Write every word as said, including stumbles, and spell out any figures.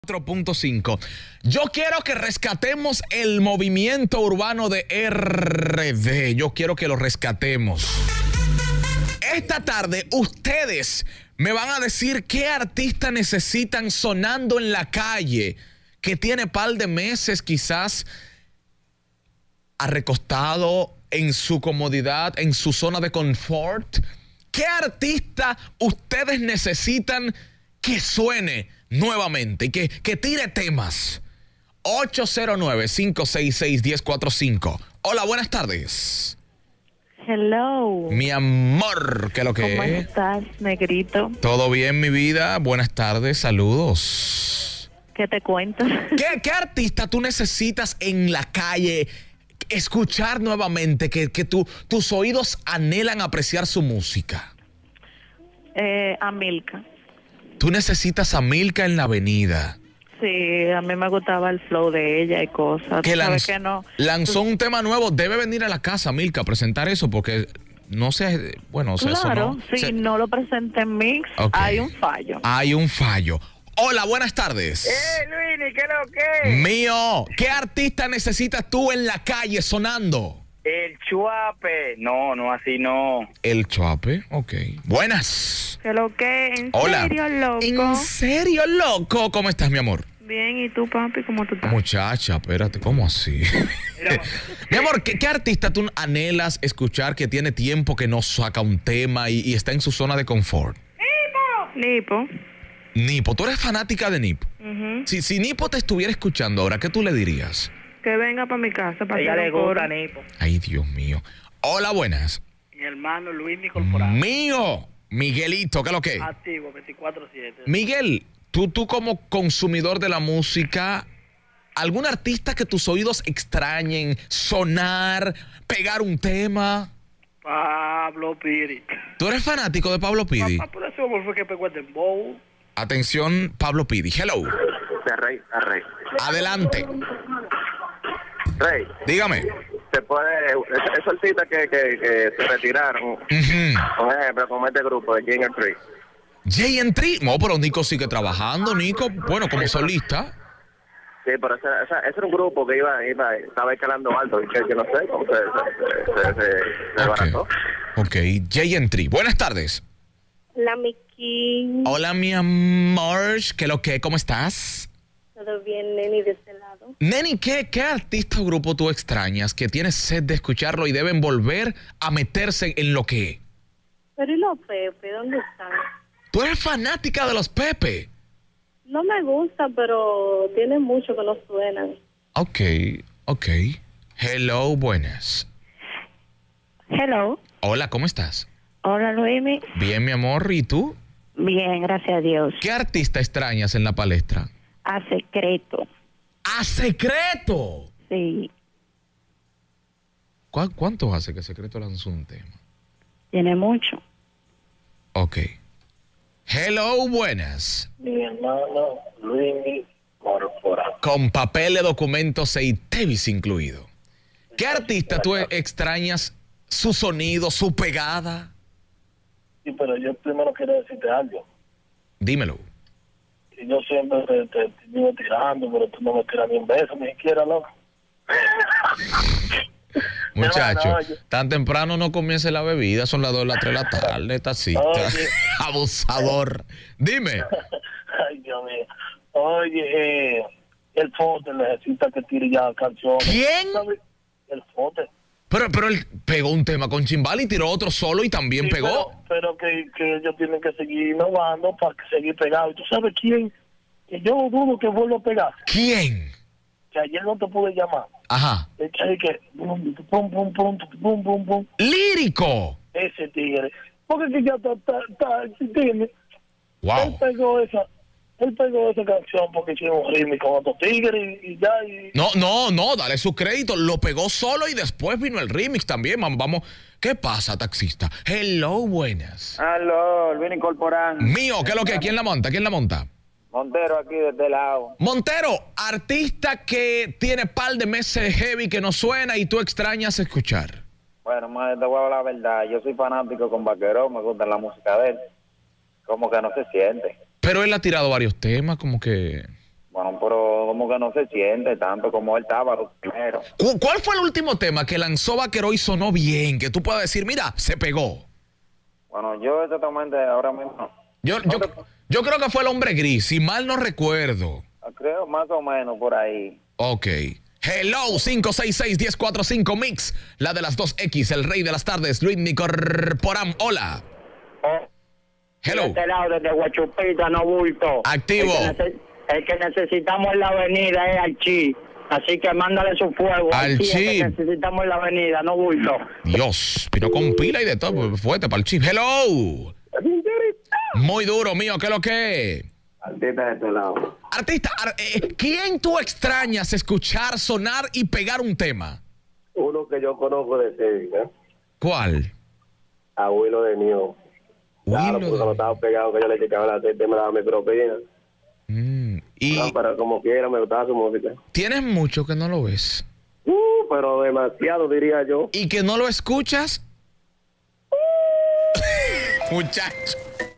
cuatro punto cinco. Yo quiero que rescatemos el movimiento urbano de R D. Yo quiero que lo rescatemos. Esta tarde ustedes me van a decir qué artista necesitan sonando en la calle, que tiene par de meses quizás recostado en su comodidad, en su zona de confort. ¿Qué artista ustedes necesitan que suene nuevamente y que, que tire temas? ocho cero nueve, cinco seis seis, uno cero cuatro cinco. Hola, buenas tardes. Hello. Mi amor, ¿qué es lo que ¿Cómo es? estás, negrito? ¿Todo bien, mi vida? Buenas tardes, saludos. ¿Qué te cuentas? ¿Qué, qué artista tú necesitas en la calle escuchar nuevamente, que, que tu, tus oídos anhelan apreciar su música? Eh, a Milka. Tú necesitas a Milka en la avenida. Sí, a mí me gustaba el flow de ella y cosas. Que ¿Sabes lanz- que no? lanzó un tema nuevo. Debe venir a la casa, Milka, a presentar eso, porque no sé, bueno, o sea, eso Claro, no, si se- no lo presenté en Mix, Ok. hay un fallo. hay un fallo. Hola, buenas tardes. ¡Eh, Luini, qué lo que! Mío, ¿qué artista necesitas tú en la calle sonando? El Chuape. No, no, así no. El Chuape, ok. Buenas. ¿Qué lo que? ¿En Hola. serio, loco? ¿En serio, loco? ¿Cómo estás, mi amor? Bien, ¿y tú, papi? ¿Cómo tú estás? Muchacha, espérate, ¿cómo así? Mi amor, ¿qué, qué artista tú anhelas escuchar que tiene tiempo que no saca un tema y, y está en su zona de confort? Nipo. Nipo, ¿tú eres fanática de Nipo? Ujú. Si, si Nipo te estuviera escuchando ahora, ¿qué tú le dirías? Que venga para mi casa para A ella hacer le un coro. gusta, Nipo. Ay, Dios mío. Hola, buenas. Mi hermano Luini Corporal. Mío, Miguelito, ¿qué es lo que? Activo, veinticuatro siete. Miguel, tú, tú como consumidor de la música, ¿algún artista que tus oídos extrañen, sonar, pegar un tema? Pablo Piri. ¿Tú eres fanático de Pablo Pidi? Papá, por eso fue que pegó el dembow. Atención, Pablo Pidi. Hello. De Rey, de Rey. Adelante. Rey, Dígame. se puede, es- esos artistas que, que, que se retiraron, Ujú. por ejemplo, como este grupo de King and Tree. J and Tree. No, pero Nico sigue trabajando, Nico. Bueno, como solista. Sí, pero ese, ese, ese era un grupo que iba, iba estaba escalando alto y que, que no sé cómo se, se, se, se, se Ok. desbarató. Ok, J and Tree. Buenas tardes. La Miki, Hola, mi amor. ¿Qué lo que? ¿Cómo estás? todo bien, Neni, de este lado. Neni, ¿qué, ¿qué artista o grupo tú extrañas que tienes sed de escucharlo y deben volver a meterse en lo que es? Pero ¿y los Pepe? ¿Dónde están? Tú eres fanática de los Pepe. No me gusta, pero tiene mucho que no suenan. Ok, ok. Hello, buenas. Hello. Hola, ¿cómo estás? Hola, Luimi. Bien, mi amor. ¿Y tú? Bien, gracias a Dios. ¿Qué artista extrañas en la palestra? A secreto. ¡A Secreto! Sí, ¿Cu- ¿Cuánto hace que Secreto lanzó un tema? tiene mucho. Ok. Hello, buenas. Mi hermano Luini Corporal. Con papel de documentos e Tevis incluido. ¿Qué artista tú extrañas su sonido, su pegada? Sí, pero yo primero quiero decirte algo. Dímelo. Y yo siempre te, te, te vivo tirando, pero tú no me tiras ni un beso, ni siquiera, loco. Muchacho, No, no, yo- tan temprano no comience la bebida, son las dos, las tres de la tarde, tacita. Oye. Abusador. Dime. Ay, Dios mío. Oye, eh, el Fote necesita que tire ya canciones. ¿Quién? ¿Sabes? El Fote. Pero, pero él pegó un tema con Chimbal y tiró otro solo y también Sí, pegó. Pero, pero que, que ellos tienen que seguir innovando para que seguir pegados. ¿Y tú sabes quién? Que yo dudo que vuelva a pegar. ¿Quién? Que ayer no te pude llamar. Ajá. El que, que pum, pum, pum, pum, pum, pum, pum. Lírico. Ese tigre. Porque que ya está, está, está, ¿entiendes? Él Wow. pegó esa, él pegó esa canción porque hicieron un remix con otro tigre y, y ya. Y, No, no, no, dale su crédito. Lo pegó solo y después vino el remix también. Vamos, vamos. ¿Qué pasa, taxista? Hello, buenas. Aló, Luini Corporal. Mío, ¿qué es lo que? ¿Quién la monta? ¿Quién la monta? Montero aquí de este lado. Montero, artista que tiene par de meses heavy que no suena y tú extrañas escuchar. Bueno, más te voy a hablar la verdad. Yo soy fanático con Vaqueró, me gusta la música de él. Como que no se siente. Pero él ha tirado varios temas, como que... Bueno, como que no se siente tanto como él estaba los primeros. ¿Cu- ¿Cuál fue el último tema que lanzó Vaquero y sonó bien? Que tú puedas decir, mira, se pegó. Bueno, yo exactamente ahora mismo, Yo, yo, yo creo que fue El Hombre Gris, si mal no recuerdo. creo más o menos por ahí. Ok. Hello, cinco seis seis, uno cero cuatro cinco Mix, la de las dos X, el rey de las tardes, Luis Nicorporam. Hola. Hello. De este lado, desde Guachupita, no bulto. Activo. El que, nece- el que necesitamos en la avenida es Archí. Así que mándale su fuego. Archí. El que necesitamos en la avenida, no bulto. Dios, pero con pila y de todo, fuerte para el chip. Hello. Muy duro, mío, ¿qué es lo que? Artista de este lado. Artista, ar- eh, ¿quién tú extrañas escuchar, sonar y pegar un tema? Uno que yo conozco de Sevilla, ¿Cuál? Abuelo de Nio. Claro, Willow porque de- cuando estaba pegado, que yo le checaba la teta y me daba mi propina. Mm, y No, pero como quiera, me gustaba su música. tienes mucho que no lo ves. Uh, pero demasiado, diría yo. ¿Y que no lo escuchas? Muchacho.